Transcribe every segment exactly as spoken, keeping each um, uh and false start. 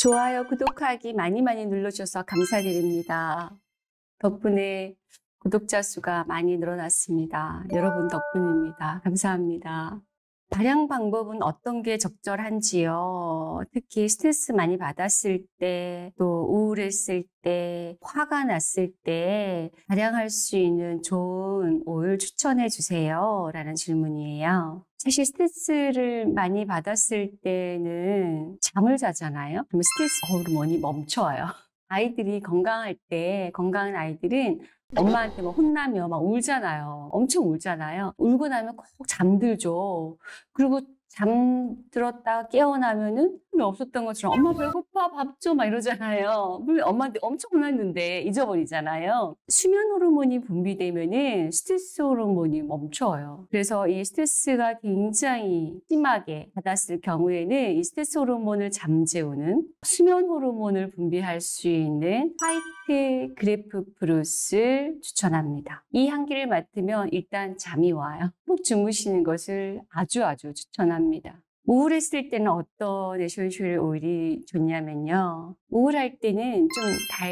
좋아요, 구독하기 많이 많이 눌러주셔서 감사드립니다. 덕분에 구독자 수가 많이 늘어났습니다. 여러분 덕분입니다. 감사합니다. 발향 방법은 어떤 게 적절한지요? 특히 스트레스 많이 받았을 때, 또 우울했을 때, 화가 났을 때 발향할 수 있는 좋은 오일 추천해 주세요. 라는 질문이에요. 사실 스트레스를 많이 받았을 때는 잠을 자잖아요. 그러면 스트레스 호르몬이 멈춰요. 아이들이 건강할 때, 건강한 아이들은 엄마한테 막 혼나면 막 울잖아요. 엄청 울잖아요. 울고 나면 꼭 잠들죠. 그리고 잠들었다가 깨어나면은 별로 없었던 것처럼 엄마 배고파 밥 줘 막 이러잖아요. 물론 엄마한테 엄청 혼났는데 잊어버리잖아요. 수면 호르몬이 분비되면은 스트레스 호르몬이 멈춰요. 그래서 이 스트레스가 굉장히 심하게 받았을 경우에는 이 스트레스 호르몬을 잠재우는 수면 호르몬을 분비할 수 있는 화이트 그래프프루트를 추천합니다. 이 향기를 맡으면 일단 잠이 와요. 푹 주무시는 것을 아주 아주 추천합니다. 우울했을 때는 어떤 에센셜 오일이 좋냐면요. 우울할 때는 좀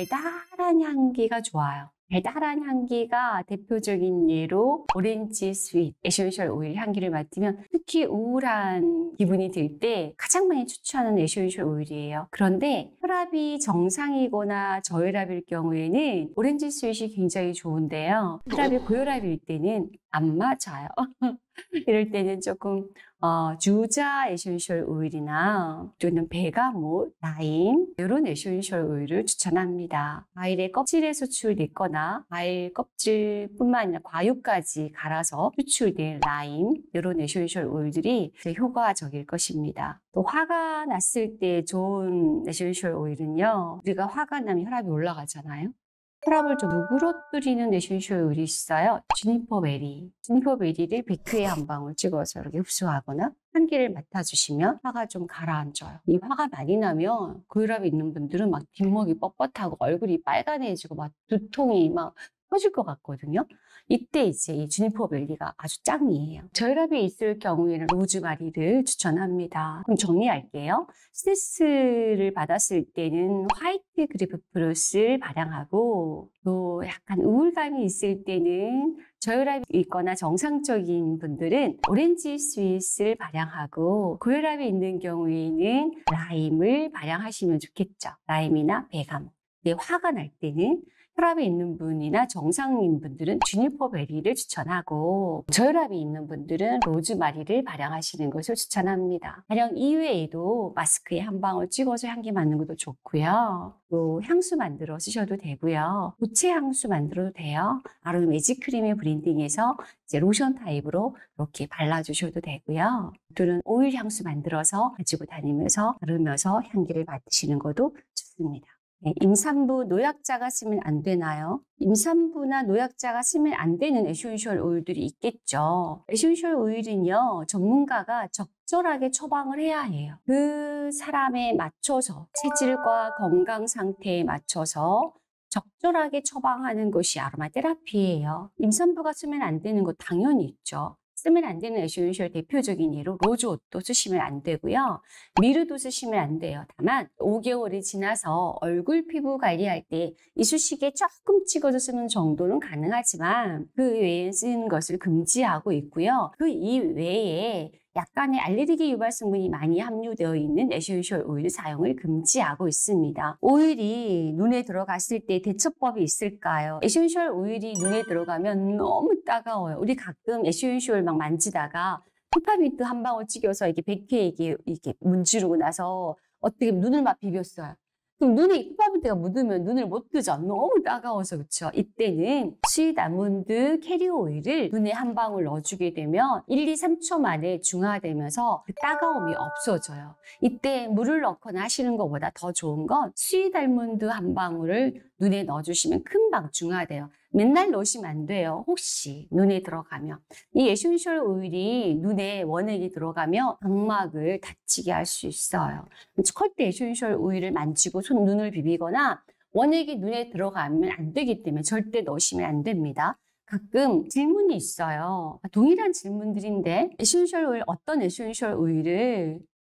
달달한 향기가 좋아요. 달달한 향기가 대표적인 예로 오렌지 스윗 에센셜 오일 향기를 맡으면 특히 우울한 기분이 들 때 가장 많이 추천하는 에센셜 오일이에요. 그런데 혈압이 정상이거나 저혈압일 경우에는 오렌지 스윗이 굉장히 좋은데요. 혈압이 고혈압일 때는 안 맞아요. 이럴 때는 조금 어, 주자 에센셜 오일이나 또는 베가못, 라임 이런 에센셜 오일을 추천합니다. 과일의 껍질에 수출됐거나 과일 껍질뿐만 아니라 과육까지 갈아서 추출된 라임 이런 에센셜 오일들이 효과적일 것입니다. 또 화가 났을 때 좋은 에센셜 오일은요. 우리가 화가 나면 혈압이 올라가잖아요. 혈압을 좀 누그러뜨리는 에센셜 오일이 있어요. 주니퍼 베리. 주니퍼 베리를 비크에 한 방울 찍어서 이렇게 흡수하거나 향기를 맡아주시면 화가 좀 가라앉아요. 이 화가 많이 나면 고혈압이 있는 분들은 막 뒷목이 뻣뻣하고 얼굴이 빨간해지고 막 두통이 막 터질 것 같거든요. 이때 이제 이 주니퍼 베리가 아주 짱이에요. 저혈압이 있을 경우에는 로즈마리를 추천합니다. 그럼 정리할게요. 스트레스를 받았을 때는 화이트 그래프프루트를 발향하고 또 약간 우울감이 있을 때는 저혈압이 있거나 정상적인 분들은 오렌지 스윗을 발향하고 고혈압이 있는 경우에는 라임을 발향하시면 좋겠죠. 라임이나 베가못. 근데 화가 날 때는 혈압이 있는 분이나 정상인 분들은 주니퍼 베리를 추천하고 저혈압이 있는 분들은 로즈마리를 발향하시는 것을 추천합니다. 발향 이외에도 마스크에 한 방울 찍어서 향기 맡는 것도 좋고요. 또 향수 만들어 쓰셔도 되고요. 고체 향수 만들어도 돼요. 아로마 매직 크림의 브랜딩해서 이제 로션 타입으로 이렇게 발라주셔도 되고요. 또는 오일 향수 만들어서 가지고 다니면서 바르면서 향기를 맡으시는 것도 좋습니다. 네, 임산부 노약자가 쓰면 안 되나요? 임산부나 노약자가 쓰면 안 되는 에센셜 오일들이 있겠죠. 에센셜 오일은요, 전문가가 적절하게 처방을 해야 해요. 그 사람에 맞춰서, 체질과 건강 상태에 맞춰서 적절하게 처방하는 것이 아로마 테라피예요. 임산부가 쓰면 안 되는 거 당연히 있죠. 쓰면 안 되는 에센셜 대표적인 예로 로즈옷도 쓰시면 안 되고요. 미르도 쓰시면 안 돼요. 다만 오 개월이 지나서 얼굴 피부 관리할 때 이쑤시개 조금 찍어서 쓰는 정도는 가능하지만 그 외에 쓰는 것을 금지하고 있고요. 그 이외에 약간의 알레르기 유발 성분이 많이 함유되어 있는 에센셜 오일 사용을 금지하고 있습니다. 오일이 눈에 들어갔을 때 대처법이 있을까요? 에센셜 오일이 눈에 들어가면 너무 따가워요. 우리 가끔 에센셜 막 만지다가 페퍼민트 한 방울 찍여서 이렇게 백회 이게 이렇게 문지르고 나서 어떻게 눈을 막 비볐어요. 그럼 눈에 페퍼민트가 묻으면 눈을 못 뜨죠. 너무 따가워서. 그렇죠. 이때는 스윗 아몬드 캐리어 오일을 눈에 한 방울 넣어주게 되면 일, 이, 삼 초 만에 중화되면서 그 따가움이 없어져요. 이때 물을 넣거나 하시는 것보다 더 좋은 건 스윗 아몬드 한 방울을 눈에 넣어주시면 금방 중화돼요. 맨날 넣으시면 안 돼요. 혹시 눈에 들어가면. 이 에센셜 오일이 눈에 원액이 들어가면 각막을 다치게 할 수 있어요. 절대 에센셜 오일을 만지고 손 눈을 비비거나 원액이 눈에 들어가면 안 되기 때문에 절대 넣으시면 안 됩니다. 가끔 질문이 있어요. 동일한 질문들인데 에센셜 오일, 어떤 에센셜 오일을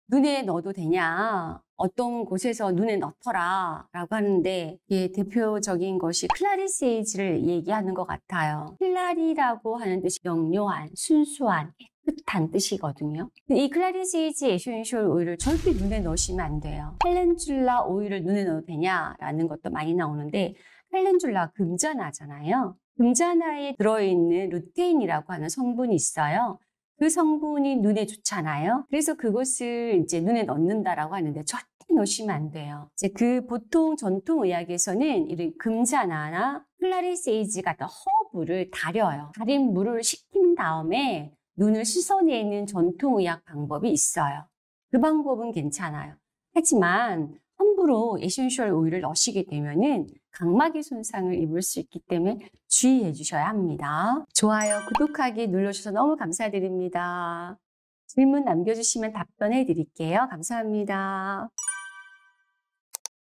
눈에 넣어도 되냐? 어떤 곳에서 눈에 넣더라 라고 하는데 예, 대표적인 것이 클라리세이지를 얘기하는 것 같아요. 클라리라고 하는 뜻이 명료한, 순수한, 깨끗한 뜻이거든요. 이 클라리세이지 에센셜 오일을 절대 눈에 넣으시면 안 돼요. 칼렌줄라 오일을 눈에 넣어도 되냐라는 것도 많이 나오는데 칼렌줄라 금전화잖아요. 금전화에 들어있는 루테인이라고 하는 성분이 있어요. 그 성분이 눈에 좋잖아요. 그래서 그것을 이제 눈에 넣는다라고 하는데 절대 넣으시면 안 돼요. 이제 그 보통 전통의학에서는 이런 금자나나 클라리세이지 같은 허브를 달여요. 달인 물을 식힌 다음에 눈을 씻어내는 전통의학 방법이 있어요. 그 방법은 괜찮아요. 하지만 함부로 에센셜 오일을 넣으시게 되면은 각막의 손상을 입을 수 있기 때문에 주의해 주셔야 합니다. 좋아요, 구독하기 눌러주셔서 너무 감사드립니다. 질문 남겨주시면 답변해 드릴게요. 감사합니다.